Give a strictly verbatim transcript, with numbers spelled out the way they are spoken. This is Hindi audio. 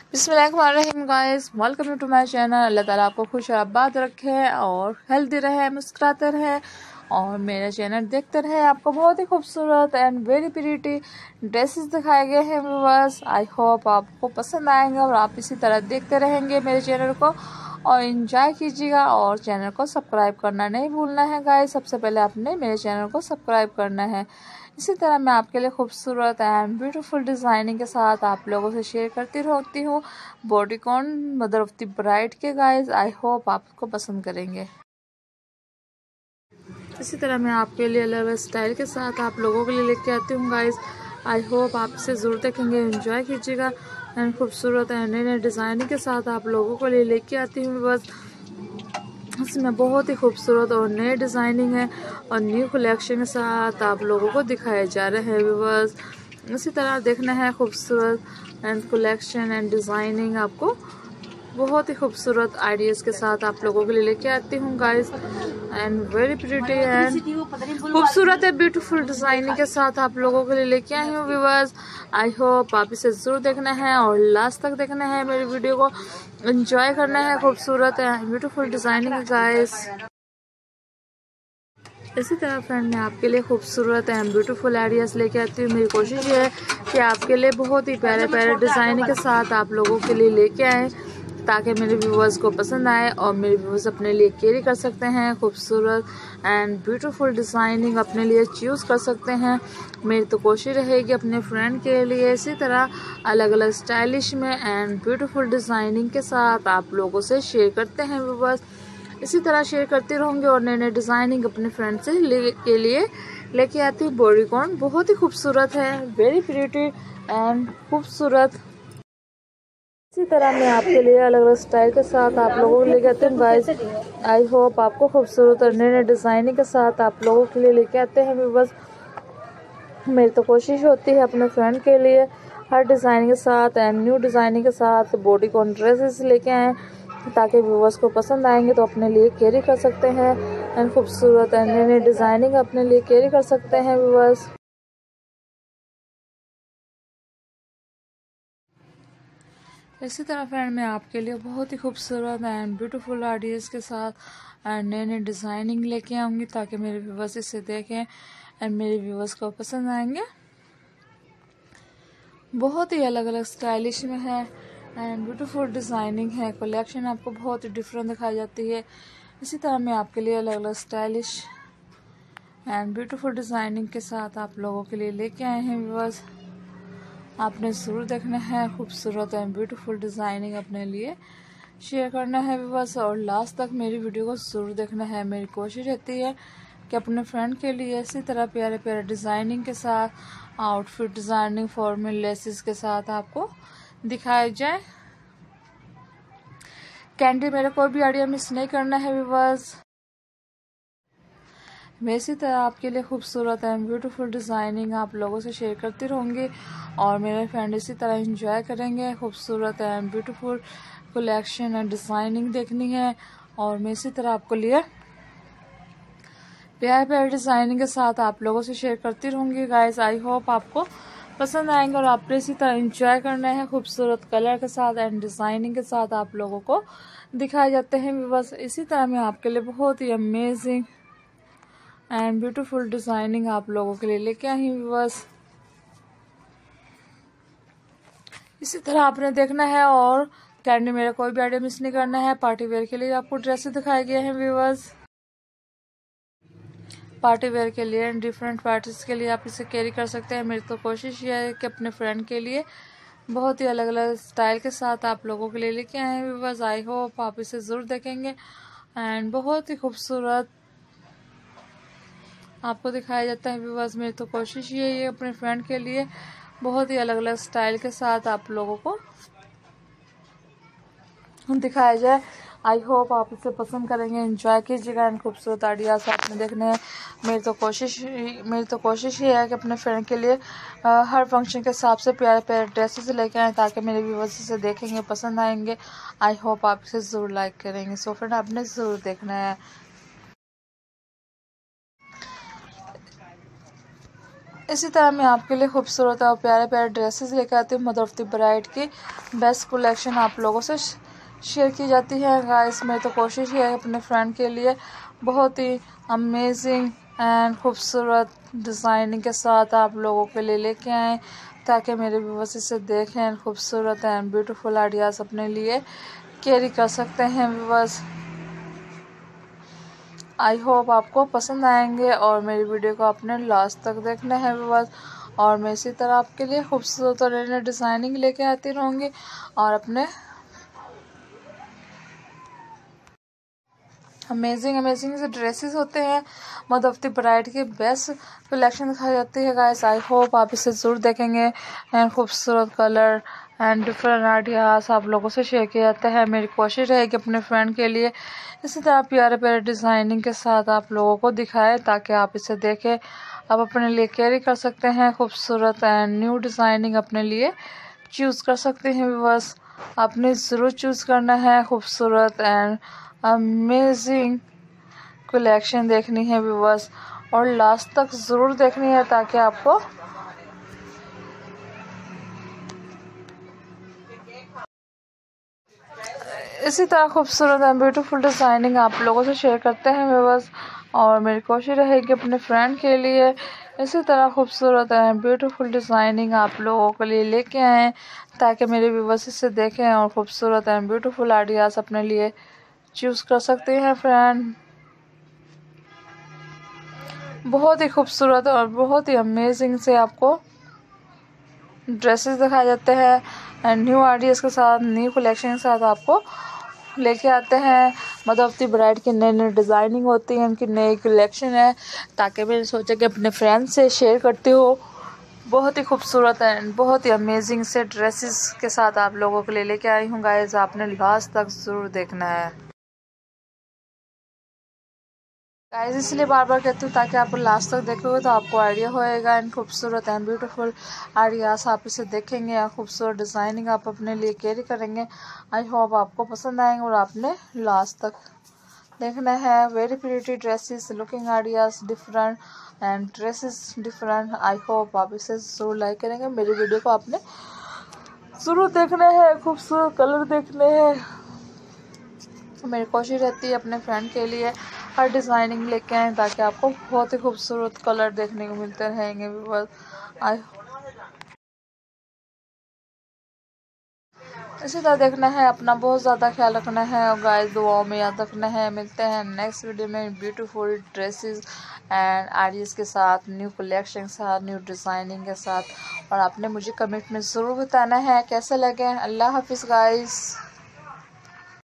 बिस्मिल्लाहिर्रहमानिर्रहीम guys, welcome to my channel. अल्लाह ताला आपको खुश और आबाद रखे और हेल्दी रहे, मुस्कुराते रहे और मेरा चैनल देखते रहे। आपको बहुत ही खूबसूरत एंड वेरी प्रीटी ड्रेसेस दिखाए गए हैं व्यूअर्स। आई होप आपको पसंद आएंगे और आप इसी तरह देखते रहेंगे मेरे चैनल को और एंजॉय कीजिएगा। और चैनल को सब्सक्राइब करना नहीं भूलना है गाइस। सबसे पहले आपने मेरे चैनल को सब्सक्राइब करना है। इसी तरह मैं आपके लिए खूबसूरत एंड ब्यूटीफुल डिज़ाइनिंग के साथ आप लोगों से शेयर करती रहती हूँ bodycon mother of the bride के गाइस। आई होप आपको पसंद करेंगे। इसी तरह मैं आपके लिए अलग अलग स्टाइल के साथ आप लोगों के लिए लेके आती हूँ गाइस। आई होप आप इसे ज़रूर देखेंगे, एंजॉय कीजिएगा एंड खूबसूरत एंड नए नए डिज़ाइनिंग के साथ आप लोगों के लिए लेके आती हूँ। बस इसमें बहुत ही खूबसूरत और नए डिज़ाइनिंग है और न्यू कलेक्शन के साथ आप लोगों को दिखाए जा रहे हैं व्यूअर्स। इसी तरह देखना है खूबसूरत एंड कलेक्शन एंड डिज़ाइनिंग। आपको बहुत ही खूबसूरत आइडियाज़ के साथ आप लोगों के लिए लेके आती हूँ guys and very pretty and खूबसूरत है ब्यूटीफुल डिज़ाइनिंग के साथ आप लोगों के लिए लेके आई हूँ व्यूअर्स। आई होप आप इसे ज़रूर देखना है और लास्ट तक देखना है, मेरी वीडियो को एंजॉय करना है खूबसूरत एंड ब्यूटीफुल डिज़ाइनिंग गाइस। इसी तरह फ्रेंड मैं आपके लिए खूबसूरत एंड ब्यूटीफुल आइडियाज़ लेके आती हूँ। मेरी कोशिश ये है कि आपके लिए बहुत ही प्यारे प्यारे डिज़ाइनिंग के साथ आप लोगों के लिए लेके आएँ ताकि मेरे व्यूअर्स को पसंद आए और मेरे व्यूअर्स अपने लिए कैरी कर सकते हैं। खूबसूरत एंड ब्यूटीफुल डिज़ाइनिंग अपने लिए चूज़ कर सकते हैं। मेरी तो कोशिश रहेगी अपने फ्रेंड के लिए इसी तरह अलग अलग स्टाइलिश में एंड ब्यूटीफुल डिज़ाइनिंग के साथ आप लोगों से शेयर करते हैं व्यूअर्स। इसी तरह शेयर करते रहूँगी और नए नए डिज़ाइनिंग अपने फ्रेंड से ले, के लिए लेके आती हूँ। बॉडीकॉन बहुत ही खूबसूरत है, वेरी प्रीटी एंड खूबसूरत। इसी तरह मैं आपके लिए अलग अलग स्टाइल के साथ आप लोगों को लेके आती हूँ गाइस। आई होप आपको खूबसूरत और नए नए डिज़ाइनिंग के साथ आप लोगों के लिए लेके आते हैं। बस मेरी तो कोशिश होती है अपने फ्रेंड के लिए हर डिज़ाइनिंग के साथ एंड न्यू डिज़ाइनिंग के साथ बॉडीकॉन ड्रेसेस लेके आएँ ताकि व्यूअर्स को पसंद आएंगे तो अपने लिए कैरी कर सकते हैं एंड खूबसूरत एंड नई नई डिज़ाइनिंग अपने लिए कैरी कर सकते हैं व्यूअर्स। इसी तरह फ्रेंड मैं आपके लिए बहुत ही खूबसूरत एंड ब्यूटीफुल आइडियाज़ के साथ एंड नए नए डिज़ाइनिंग लेके आऊँगी ताकि मेरे व्यूअर्स इसे देखें एंड मेरे व्यूअर्स को पसंद आएंगे। बहुत ही अलग अलग स्टाइलिश में है एंड ब्यूटीफुल डिज़ाइनिंग है। कलेक्शन आपको बहुत ही डिफरेंट दिखाई जाती है। इसी तरह मैं आपके लिए अलग अलग स्टाइलिश एंड ब्यूटीफुल डिज़ाइनिंग के साथ आप लोगों के लिए लेके आए हैं व्यूअर्स। आपने ज़रूर देखना है खूबसूरत एंड ब्यूटीफुल डिज़ाइनिंग अपने लिए शेयर करना है व्यूअर्स और लास्ट तक मेरी वीडियो को ज़रूर देखना है। मेरी कोशिश रहती है कि अपने फ्रेंड के लिए इसी तरह प्यारे प्यारे डिज़ाइनिंग के साथ आउटफिट डिज़ाइनिंग फॉर्मल लेसेस के साथ आपको दिखाया जाए। कैंडी मेरा कोई भी आइडिया मिस नहीं करना है व्यूअर्स। मैं इसी तरह आपके लिए खूबसूरत एंड ब्यूटीफुल डिज़ाइनिंग आप लोगों से शेयर करती रहूँगी और मेरे फ्रेंड इसी तरह एंजॉय करेंगे। खूबसूरत and beautiful collection and designing देखनी है और मैं इसी तरह आपको लिए प्यारे प्यारे डिज़ाइनिंग के साथ आप लोगों से शेयर करती रहूँगी गाइस। आई होप आपको पसंद आएंगे और आपने इसी तरह एंजॉय करना है खूबसूरत कलर के साथ एंड डिज़ाइनिंग के साथ आप लोगों को दिखाए जाते हैं बस। इसी तरह मैं आपके लिए बहुत ही अमेजिंग एंड ब्यूटीफुल डिज़ाइनिंग आप लोगों के लिए लेके आई हूँ बस। इसी तरह आपने देखना है और कैंडी मेरा कोई भी आइडिया मिस नहीं करना है। पार्टी वेयर के लिए आपको ड्रेसेस दिखाए गए हैं व्यूअर्स। पार्टी वेयर के लिए एंड डिफरेंट पार्टीज के लिए आप इसे कैरी कर सकते हैं। मेरी तो कोशिश ये है कि अपने फ्रेंड के लिए बहुत ही अलग अलग स्टाइल के साथ आप लोगों के लिए लेके आए हैं व्यूअर्स। आई होप आप इसे ज़रूर देखेंगे एंड बहुत ही खूबसूरत आपको दिखाया जाता है व्यूअर्स। मेरी तो कोशिश ये है अपने फ्रेंड के लिए बहुत ही अलग अलग स्टाइल के साथ आप लोगों को दिखाया जाए। आई होप आप इसे पसंद करेंगे, एंजॉय कीजिएगा एंड खूबसूरत आइडियाज़ आपने देखने हैं। मेरी तो कोशिश मेरी तो कोशिश ये है कि अपने फ्रेंड के लिए आ, हर फंक्शन के हिसाब से प्यारे प्यारे ड्रेसेस लेके आएँ ताकि मेरे व्यूअर्स इसे देखेंगे, पसंद आएंगे। आई होप आप इसे ज़रूर लाइक करेंगे। सो फ्रेंड आपने ज़रूर देखना है। इसी तरह मैं आपके लिए खूबसूरत और प्यारे प्यारे ड्रेसेस लेकर आती हूँ। मदर ऑफ द ब्राइड की बेस्ट कलेक्शन आप लोगों से शेयर की जाती है। गाइस मेरी तो कोशिश है अपने फ्रेंड के लिए बहुत ही अमेजिंग एंड खूबसूरत डिज़ाइनिंग के साथ आप लोगों के लिए लेके आएँ, ताकि मेरे व्यूअर्स इसे देखें, खूबसूरत एंड ब्यूटीफुल आइडियाज़ अपने लिए कैरी कर सकते हैं। व्यूअर्स आई होप आपको पसंद आएंगे और मेरी वीडियो को आपने लास्ट तक देखना है व्यूअर्स। और मैं इसी तरह आपके लिए खूबसूरत और नई डिज़ाइनिंग लेके आती रहूँगी और अपने अमेजिंग अमेजिंग से ड्रेसेस होते हैं। मदर ऑफ द ब्राइड की बेस्ट कलेक्शन दिखाई जाती है। गाइस आई होप आप इसे ज़रूर देखेंगे एंड खूबसूरत कलर एंड डिफरेंट आइडियाज़ आप लोगों से शेयर किया जाता है। मेरी कोशिश है कि अपने फ्रेंड के लिए इसी तरह प्यारे प्यारे डिज़ाइनिंग के साथ आप लोगों को दिखाएं, ताकि आप इसे देखें, आप अपने लिए कैरी कर सकते हैं। खूबसूरत एंड न्यू डिज़ाइनिंग अपने लिए चूज़ कर सकते हैं। व्यूअर्स आपने ज़रूर चूज़ करना है खूबसूरत एंड अमेजिंग कलेक्शन देखनी है व्यूअर्स, और लास्ट तक ज़रूर देखनी है, ताकि आपको इसी तरह खूबसूरत एंड ब्यूटीफुल डिज़ाइनिंग आप लोगों से शेयर करते हैं व्यूअर्स। और मेरी कोशिश रहेगी अपने फ्रेंड के लिए इसी तरह खूबसूरत एंड ब्यूटीफुल डिज़ाइनिंग आप लोगों के लिए लेके आएँ, ताकि मेरे व्यूअर्स इसे देखें और खूबसूरत एंड ब्यूटीफुल आइडियाज़ अपने लिए चूज़ कर सकते हैं। फ्रेंड बहुत ही खूबसूरत और बहुत ही अमेजिंग से आपको ड्रेसेस दिखाए जाते हैं एंड न्यू आइडियाज़ के साथ, न्यू कलेक्शन के साथ आपको लेके आते हैं। मदर ऑफ द ब्राइड की नई नई डिज़ाइनिंग होती है, उनकी नई कलेक्शन है, ताकि मैंने सोचा कि अपने फ्रेंड से शेयर करती हूँ। बहुत ही खूबसूरत एंड बहुत ही अमेजिंग से ड्रेसेस के साथ आप लोगों के लिए लेके आई हूँ। गाइस आपने लास्ट तक ज़रूर देखना है गाइस, इसलिए बार बार कहती हूँ ताकि आप लास्ट तक देखोगे तो आपको आइडिया होएगा एंड खूबसूरत एंड ब्यूटीफुल आइडियाज़ आप इसे देखेंगे या खूबसूरत डिज़ाइनिंग आप अपने लिए कैरी करेंगे। आई होप आपको पसंद आएंगे और आपने लास्ट तक देखना है। Very pretty dresses, looking ideas different and dresses different. I hope आप इसे ज़रूर लाइक करेंगे। मेरी वीडियो को आपने ज़रूर देखना है, खूबसूरत कलर देखने हैं। मेरी कोशिश रहती है अपने फ्रेंड के लिए हर डिज़ाइनिंग लेके आएँ, ताकि आपको बहुत ही खूबसूरत कलर देखने को मिलते रहेंगे व्यूअर्स। आई इसी तरह देखना है, अपना बहुत ज़्यादा ख्याल रखना है और गाइस दुआओं में याद रखना है। मिलते हैं नेक्स्ट वीडियो में ब्यूटीफुल ड्रेसेस एंड आइडियाज़ के साथ, न्यू कलेक्शन के साथ, न्यू डिज़ाइनिंग के साथ। और आपने मुझे कमेंट में ज़रूर बताना है कैसे लगे। अल्लाह हाफिज़ गाइस।